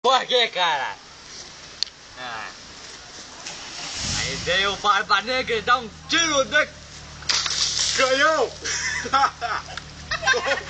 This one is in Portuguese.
Por que, cara? Aí veio o Barba Negra e dá um tiro de canhão!